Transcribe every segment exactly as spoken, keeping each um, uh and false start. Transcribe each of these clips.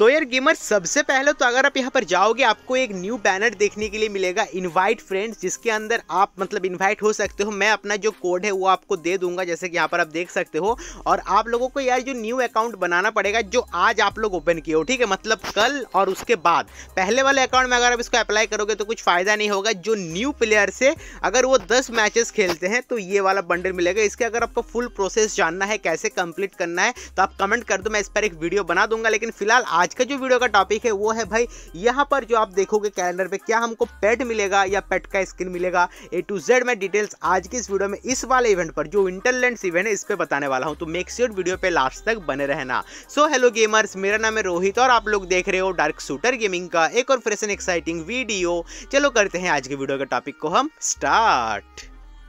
तो यार गेमर, सबसे पहले तो अगर आप यहाँ पर जाओगे आपको एक न्यू बैनर देखने के लिए मिलेगा, इनवाइट फ्रेंड्स, जिसके अंदर आप मतलब इनवाइट हो सकते हो। मैं अपना जो कोड है वो आपको दे दूंगा, जैसे कि यहाँ पर आप देख सकते हो। और आप लोगों को यार जो न्यू अकाउंट बनाना पड़ेगा, जो आज आप लोग ओपन किए हो, ठीक है, मतलब कल और उसके बाद। पहले वाले अकाउंट में अगर आप इसको अप्लाई करोगे तो कुछ फायदा नहीं होगा। जो न्यू प्लेयर से अगर वो दस मैचेस खेलते हैं तो ये वाला बंडल मिलेगा। इसके अगर आपको फुल प्रोसेस जानना है, कैसे कंप्लीट करना है, तो आप कमेंट कर दो, मैं इस पर एक वीडियो बना दूंगा। लेकिन फिलहाल आज का जो वीडियो का टॉपिक है वो है भाई, यहाँ पर जो आप देखोगे कैलेंडर पे, क्या हमको पेट मिलेगा या पेट का स्किन मिलेगा, ए टू जेड मैं डिटेल्स आज की इस वीडियो में इस वाले इवेंट पर, जो विंटरलैंड्स इवेंट है, इस पे बताने वाला हूं। तो मेक श्योर वीडियो पे लास्ट तक बने रहना। सो हेलो गेमर्स, मेरा नाम है रोहित और आप लोग देख रहे हो डार्क शूटर गेमिंग का एक और फ्रेश एंड एक्साइटिंग वीडियो। चलो करते हैं आज के वीडियो के टॉपिक को हम स्टार्ट।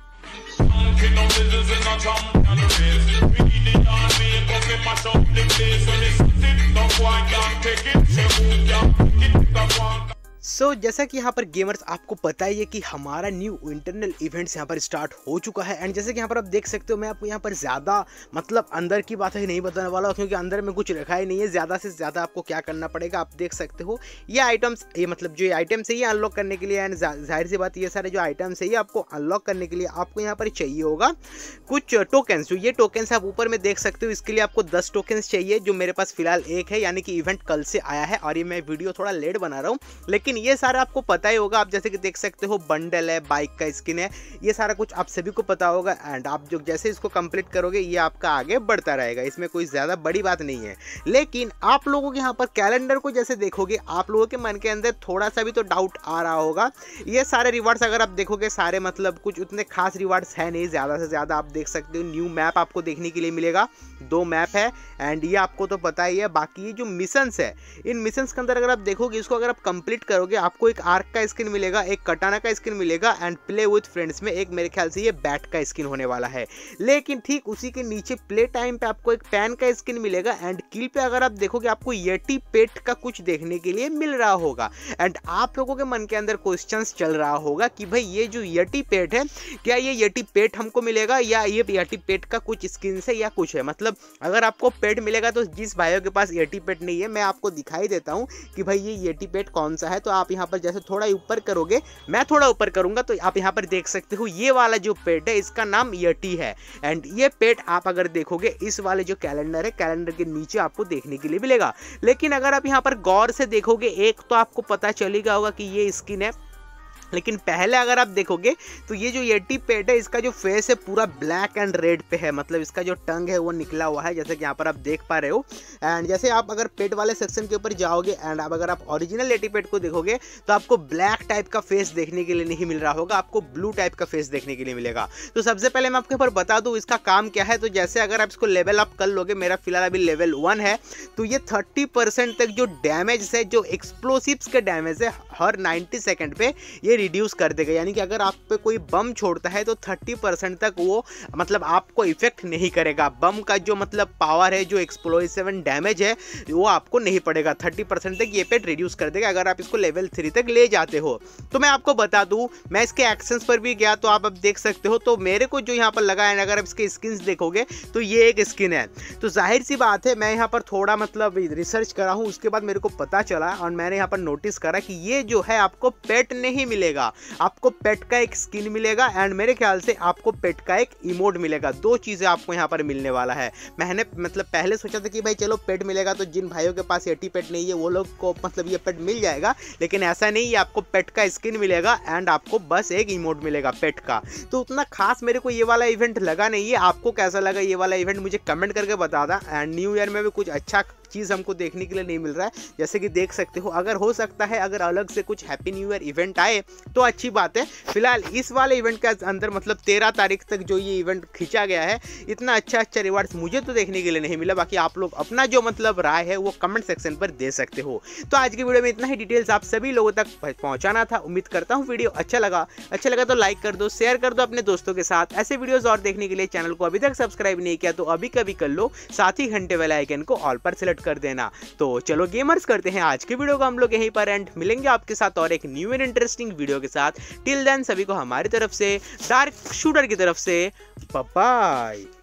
सो so, जैसा कि यहाँ पर गेमर्स आपको पता ही है कि हमारा न्यू इंटरनल इवेंट्स यहाँ पर स्टार्ट हो चुका है। एंड जैसे कि यहाँ पर आप देख सकते हो, मैं आपको यहाँ पर ज़्यादा मतलब अंदर की बात है नहीं बताने वाला हूँ, क्योंकि अंदर में कुछ रखा ही नहीं है। ज़्यादा से ज़्यादा आपको क्या करना पड़ेगा, आप देख सकते हो ये आइटम्स, ये मतलब जो आइटम्स है ये अनलॉक करने के लिए, एंड जाहिर सी बात ये सारे जो आइटम्स है ये आपको अनलॉक करने के लिए आपको यहाँ पर चाहिए होगा कुछ टोकन्स। जो ये टोकन्स आप ऊपर में देख सकते हो, इसके लिए आपको दस टोकन्स चाहिए, जो मेरे पास फिलहाल एक है, यानी कि इवेंट कल से आया है। और ये मैं वीडियो थोड़ा लेट बना रहा हूँ, लेकिन ये सारा आपको पता ही होगा। आप जैसे कि देख सकते हो बंडल है, बाइक का स्किन है, ये सारा कुछ आप सभी को पता होगा। एंड आप जो जैसे इसको कंप्लीट करोगे ये आपका आगे बढ़ता रहेगा, इसमें कोई ज़्यादा बड़ी बात नहीं है। लेकिन आप लोगों के यहाँ पर कैलेंडर को जैसे देखोगे, आप लोगों के मन के अंदर थोड़ा सा भी तो डाउट आ रहा होगा। ये सारे रिवार्ड्स अगर आप देखोगे, सारे मतलब कुछ उतने खास रिवार्ड्स है नहीं, ज़्यादा से ज़्यादा आप देख सकते हो न्यू मैप आपको देखने के लिए मिलेगा, दो मैप है। एंड ये आपको तो पता ही है। बाकी ये जो मिशंस है, इन मिशंस के अंदर अगर आप देखोगे, इसको अगर आप कंप्लीट करोगे आपको एक आर्क का स्किन मिलेगा, एक कटाना का स्किन मिलेगा, एंड प्ले विथ फ्रेंड्स में एक मेरे ख्याल से ये बैट का स्किन होने वाला है। लेकिन ठीक उसी के नीचे प्ले टाइम पे आपको एक पैन का स्किन मिलेगा। एंड किल पे अगर आप देखोगे आपको येटी पेट का कुछ देखने के लिए मिल रहा होगा। एंड आप लोगों के मन के अंदर क्वेश्चंस चल रहा होगा कि भाई ये जो येटी पेट है, क्या ये येटी पेट हमको मिलेगा या ये येटी पेट का कुछ स्किन है या कुछ है। मतलब अगर आपको पेट मिलेगा तो जिस भाइयों के पास येटी पेट नहीं है, मैं आपको दिखाई देता हूँ कि भाई ये येटी पेट कौन सा है। तो आप यहाँ पर जैसे थोड़ा ऊपर करोगे, मैं थोड़ा ऊपर करूंगा, तो आप यहाँ पर देख सकते हो ये वाला जो पेट है इसका नाम येटी है। एंड ये पेट आप अगर देखोगे इस वाले जो कैलेंडर है, कैलेंडर के नीचे आपको देखने के लिए मिलेगा। लेकिन अगर आप यहाँ पर गौर से देखोगे, एक तो आपको पता चलेगा होगा कि ये स्किन है। लेकिन पहले अगर आप देखोगे तो ये जो येटी पेट है, इसका जो फेस है पूरा ब्लैक एंड रेड पे है, मतलब इसका जो टंग है वो निकला हुआ है, जैसे कि यहाँ पर आप देख पा रहे हो। एंड जैसे आप अगर पेट वाले सेक्शन के ऊपर जाओगे एंड आप अगर आप ओरिजिनल येटी पेट को देखोगे तो आपको ब्लैक टाइप का फेस देखने के लिए नहीं मिल रहा होगा, आपको ब्लू टाइप का फेस देखने के लिए मिलेगा। तो सबसे पहले मैं आपके ऊपर बता दूँ इसका काम क्या है। तो जैसे अगर आप इसको लेवल अप कर लोगे, मेरा फिलहाल अभी लेवल वन है, तो ये थर्टी परसेंट तक जो डैमेज है, जो एक्सप्लोसिव्स के डैमेज है, हर नाइन्टी सेकेंड पे ये रिड्यूस कर देगा। यानी कि अगर आप पे कोई बम छोड़ता है तो थर्टी परसेंट तक वो मतलब आपको इफेक्ट नहीं करेगा। बम का जो मतलब पावर है, जो एक्सप्लोसिव डैमेज है, वो आपको नहीं पड़ेगा। थर्टी परसेंट तक ये पेट रिड्यूस कर देगा अगर आप इसको लेवल थ्री तक ले जाते हो। तो मैं आपको बता दूं, मैं इसके एक्शंस पर भी गया तो आप अब देख सकते हो, तो मेरे को जो यहाँ पर लगा है, अगर आप इसके स्किन्स देखोगे तो ये एक स्किन है। तो जाहिर सी बात है, मैं यहाँ पर थोड़ा मतलब रिसर्च करा हूँ, उसके बाद मेरे को पता चला और मैंने यहाँ पर नोटिस करा कि ये जो है आपको पेट नहीं मिलेगा, आपको पेट का एक स्किन मिलेगा। एंड मेरे ख्याल से आपको पेट का एक इमोट मिलेगा। दो चीजें आपको यहाँ पर मिलने वाला है। मैंने मतलब पहले सोचा था कि भाई चलो पेट मिलेगा तो जिन भाइयों के पास येटी पेट नहीं है वो लोग को मतलब ये पेट मिल जाएगा, लेकिन ऐसा नहीं है। आपको पेट का स्किन मिलेगा एंड आपको बस एक इमोट मिलेगा पेट का। तो उतना खास मेरे को ये वाला इवेंट लगा नहीं है। आपको कैसा लगा ये वाला इवेंट मुझे कमेंट करके बता दा। एंड न्यू ईयर में भी कुछ अच्छा चीज़ हमको देखने के लिए नहीं मिल रहा है, जैसे कि देख सकते हो। अगर हो सकता है अगर अलग से कुछ हैप्पी न्यू ईयर इवेंट आए तो अच्छी बात है। फिलहाल इस वाले इवेंट के अंदर मतलब तेरह तारीख तक जो ये इवेंट खींचा गया है, इतना अच्छा अच्छा रिवार्ड्स मुझे तो देखने के लिए नहीं मिला। बाकी आप लोग अपना जो मतलब राय है वो कमेंट सेक्शन पर दे सकते हो। तो आज की वीडियो में इतना ही डिटेल्स आप सभी लोगों तक पहुंचाना था। उम्मीद करता हूँ वीडियो अच्छा लगा। अच्छा लगा तो लाइक कर दो, शेयर कर दो अपने दोस्तों के साथ। ऐसे वीडियोस और देखने के लिए चैनल को अभी तक सब्सक्राइब नहीं किया तो अभी कभी कर लो, साथ ही घंटे वाले आइकन को ऑल पर सेलेक्ट कर देना। तो चलो गेमर्स, करते हैं आज की वीडियो को हम लोग यहीं पर एंड मिलेंगे आपके साथ और एक न्यू एंड इंटरेस्टिंग वीडियो के साथ। टिल देन सभी को हमारी तरफ से, डार्क शूटर की तरफ से, बाय बाय।